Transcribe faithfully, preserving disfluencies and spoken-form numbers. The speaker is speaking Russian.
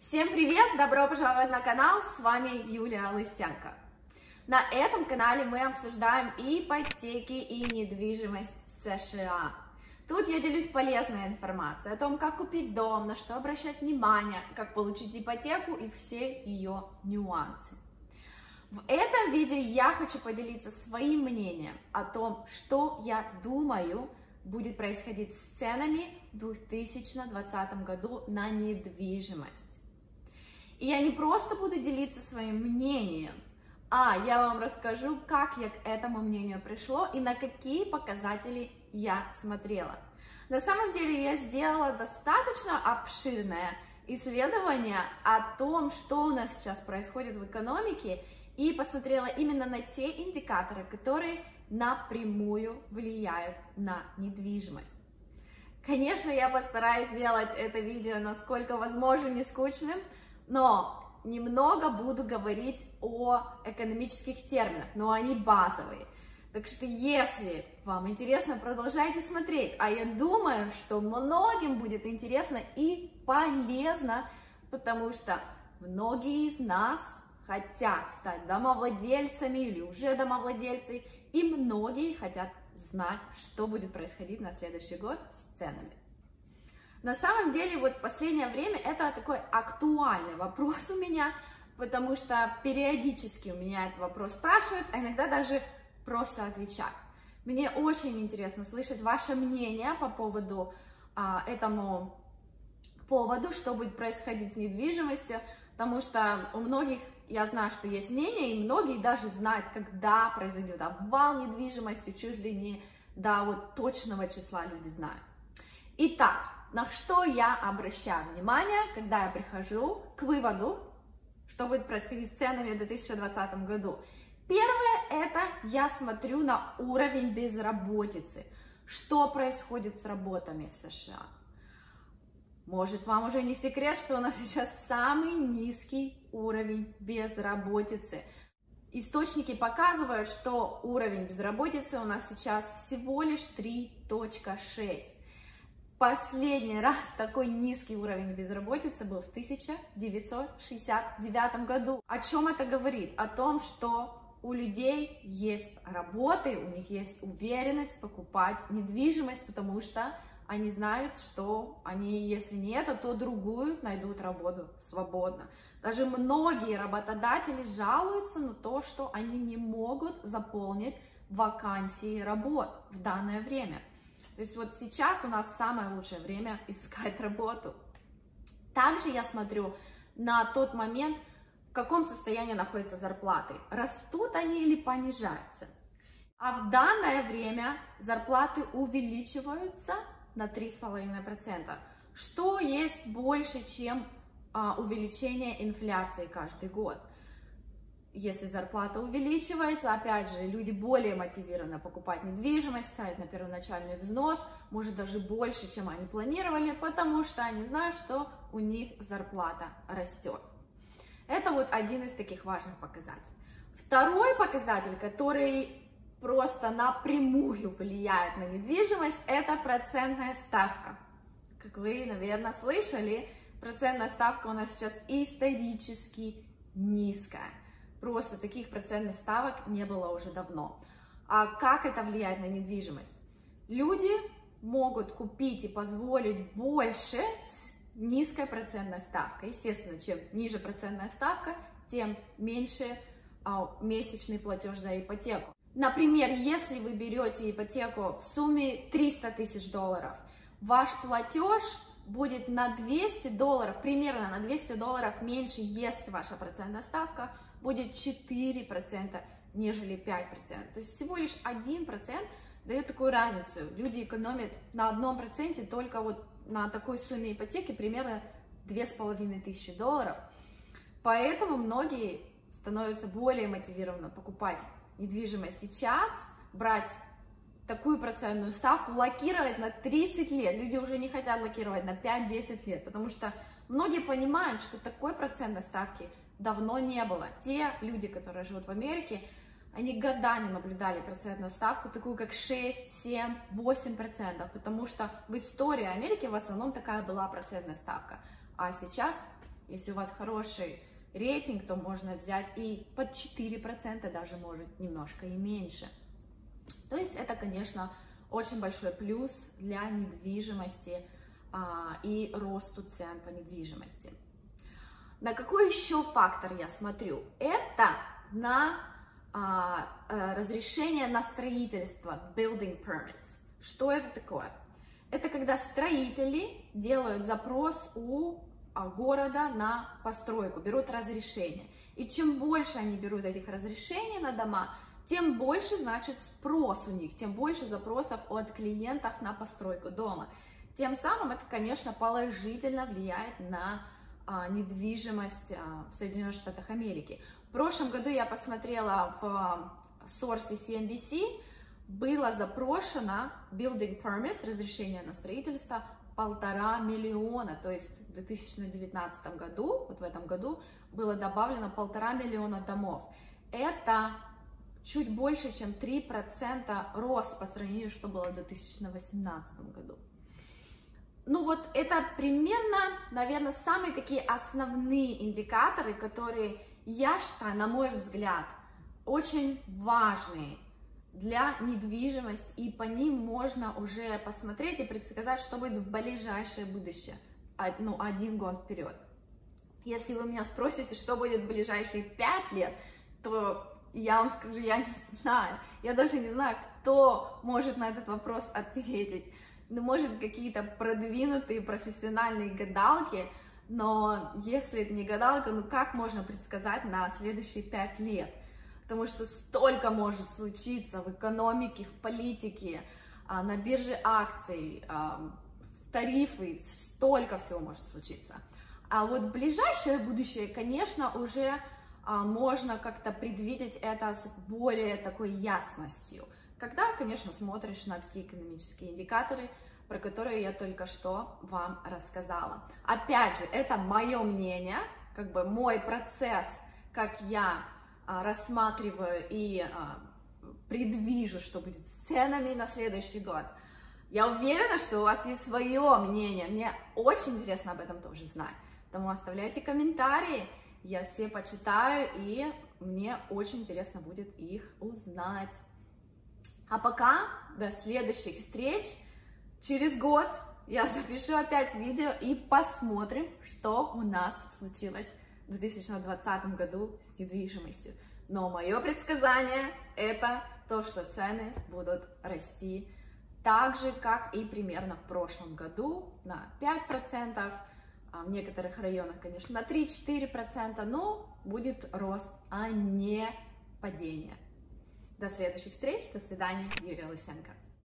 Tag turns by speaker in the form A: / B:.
A: Всем привет! Добро пожаловать на канал, с вами Юлия Лысенко. На этом канале мы обсуждаем ипотеки и недвижимость в США. Тут я делюсь полезной информацией о том, как купить дом, на что обращать внимание, как получить ипотеку и все ее нюансы. В этом видео я хочу поделиться своим мнением о том, что я думаю будет происходить с ценами в две тысячи двадцатом году на недвижимость. И я не просто буду делиться своим мнением, а я вам расскажу, как я к этому мнению пришло и на какие показатели я смотрела. На самом деле я сделала достаточно обширное исследование о том, что у нас сейчас происходит в экономике, и посмотрела именно на те индикаторы, которые напрямую влияют на недвижимость. Конечно, я постараюсь сделать это видео насколько возможно не скучным, но немного буду говорить о экономических терминах, но они базовые. Так что, если вам интересно, продолжайте смотреть. А я думаю, что многим будет интересно и полезно, потому что многие из нас хотят стать домовладельцами или уже домовладельцы, и многие хотят знать, что будет происходить на следующий год с ценами. На самом деле, вот в последнее время это такой актуальный вопрос у меня, потому что периодически у меня этот вопрос спрашивают, а иногда даже просто отвечают. Мне очень интересно слышать ваше мнение по поводу а, этому поводу, что будет происходить с недвижимостью, потому что у многих, я знаю, что есть мнение, и многие даже знают, когда произойдет обвал недвижимости, чуть ли не до вот точного числа люди знают. Итак, на что я обращаю внимание, когда я прихожу к выводу, что будет происходить с ценами в две тысячи двадцатом году? Первое, это я смотрю на уровень безработицы. Что происходит с работами в США? Может, вам уже не секрет, что у нас сейчас самый низкий уровень безработицы. Источники показывают, что уровень безработицы у нас сейчас всего лишь три целых шесть десятых. Последний раз такой низкий уровень безработицы был в тысяча девятьсот шестьдесят девятом году. О чем это говорит? О том, что у людей есть работы, у них есть уверенность покупать недвижимость, потому что они знают, что они, если не это, то другую найдут работу свободно. Даже многие работодатели жалуются на то, что они не могут заполнить вакансии работ в данное время. То есть вот сейчас у нас самое лучшее время искать работу. Также я смотрю на тот момент, в каком состоянии находятся зарплаты. Растут они или понижаются. А в данное время зарплаты увеличиваются на три целых пять десятых процента, что есть больше, чем а, увеличение инфляции каждый год. Если зарплата увеличивается, опять же, люди более мотивированы покупать недвижимость, ставить на первоначальный взнос, может даже больше, чем они планировали, потому что они знают, что у них зарплата растет. Это вот один из таких важных показателей. Второй показатель, который просто напрямую влияет на недвижимость, это процентная ставка. Как вы, наверное, слышали, процентная ставка у нас сейчас исторически низкая. Просто таких процентных ставок не было уже давно. А как это влияет на недвижимость? Люди могут купить и позволить больше с низкой процентной ставкой.Естественно, чем ниже процентная ставка, тем меньше а, месячный платеж за ипотеку. Например, если вы берете ипотеку в сумме триста тысяч долларов, ваш платеж будет на двести долларов, примерно на двести долларов меньше, если ваша процентная ставка будет четыре процента, нежели пять процентов. То есть всего лишь один процент дает такую разницу. Люди экономят на одном проценте только вот на такой сумме ипотеки примерно две с половиной тысячи долларов. Поэтому многие становятся более мотивированы покупать недвижимость сейчас, брать такую процентную ставку, локировать на тридцать лет. Люди уже не хотят локировать на пять-десять лет, потому что многие понимают, что такой процентной ставки давно не было. Те люди, которые живут в Америке, они годами наблюдали процентную ставку, такую как шесть, семь, восемь процентов, потому что в истории Америки в основном такая была процентная ставка. А сейчас Если у вас хороший рейтинг, то можно взять и под четыре процента, даже может немножко и меньше. То есть это, конечно, очень большой плюс для недвижимости а, и росту цен по недвижимости. На какой еще фактор я смотрю? Это на а, а, разрешение на строительство, building permits. Что это такое? Это когда строители делают запрос у а, города на постройку, берут разрешение. И чем больше они берут этих разрешений на дома, тем больше, значит, спрос у них, тем больше запросов от клиентов на постройку дома. Тем самым это, конечно, положительно влияет на а, недвижимость а, в Соединенных Штатах Америки. В прошлом году я посмотрела в Source си эн би си, было запрошено building permits, разрешение на строительство, полтора миллиона, то есть в две тысячи девятнадцатом году, вот в этом году, было добавлено полтора миллиона домов. Это чуть больше, чем три процента рост по сравнению, что было в две тысячи восемнадцатом году. Ну вот это примерно, наверное, самые такие основные индикаторы, которые, я считаю, на мой взгляд, очень важные для недвижимости, и по ним можно уже посмотреть и предсказать, что будет в ближайшее будущее, ну, один год вперед. Если вы меня спросите, что будет в ближайшие пять лет, то я вам скажу, я не знаю. Я даже не знаю, кто может на этот вопрос ответить. Ну, может, какие-то продвинутые профессиональные гадалки, но если это не гадалка, ну как можно предсказать на следующие пять лет? Потому что столько может случиться в экономике, в политике, на бирже акций, тарифы, столько всего может случиться. А вот в ближайшее будущее, конечно, уже можно как-то предвидеть это с более такой ясностью, когда, конечно, смотришь на такие экономические индикаторы, про которые я только что вам рассказала. Опять же, это мое мнение, как бы мой процесс, как я рассматриваю и а, предвижу, что будет с ценами на следующий год. Я уверена, что у вас есть свое мнение, мне очень интересно об этом тоже знать. Поэтому оставляйте комментарии, я все почитаю, и мне очень интересно будет их узнать. А пока, до следующих встреч, через год я запишу опять видео и посмотрим, что у нас случилось в две тысячи двадцатом году с недвижимостью. Но мое предсказание это то, что цены будут расти так же, как и примерно в прошлом году, на пять процентов, а в некоторых районах, конечно, на три-четыре процента, но будет рост, а не падение. До следующих встреч, до свидания, Юлия Лысенко.